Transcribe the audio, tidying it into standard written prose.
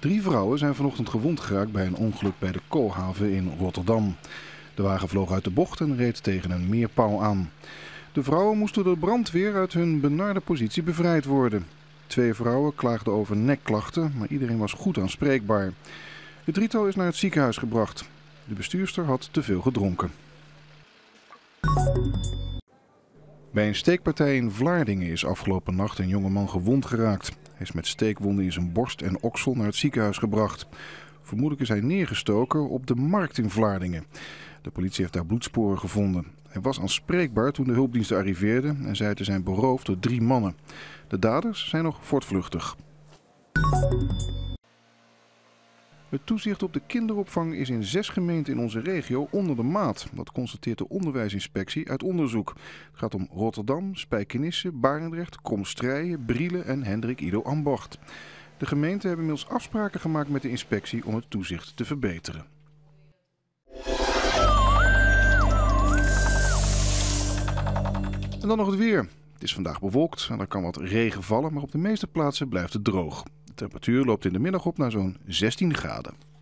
3 vrouwen zijn vanochtend gewond geraakt bij een ongeluk bij de Koolhaven in Rotterdam. De wagen vloog uit de bocht en reed tegen een meerpaal aan. De vrouwen moesten door de brandweer uit hun benarde positie bevrijd worden. 2 vrouwen klaagden over nekklachten, maar iedereen was goed aanspreekbaar. Het drietal is naar het ziekenhuis gebracht. De bestuurster had te veel gedronken. Bij een steekpartij in Vlaardingen is afgelopen nacht een jongeman gewond geraakt. Hij is met steekwonden in zijn borst en oksel naar het ziekenhuis gebracht. Vermoedelijk is hij neergestoken op de markt in Vlaardingen. De politie heeft daar bloedsporen gevonden. Hij was aanspreekbaar toen de hulpdiensten arriveerden en zei te zijn beroofd door 3 mannen. De daders zijn nog voortvluchtig. Het toezicht op de kinderopvang is in 6 gemeenten in onze regio onder de maat. Dat constateert de onderwijsinspectie uit onderzoek. Het gaat om Rotterdam, Spijkenisse, Barendrecht, Kromstrijen, Brielen en Hendrik Ido Ambacht. De gemeenten hebben inmiddels afspraken gemaakt met de inspectie om het toezicht te verbeteren. En dan nog het weer. Het is vandaag bewolkt en er kan wat regen vallen, maar op de meeste plaatsen blijft het droog. De temperatuur loopt in de middag op naar zo'n 16 graden.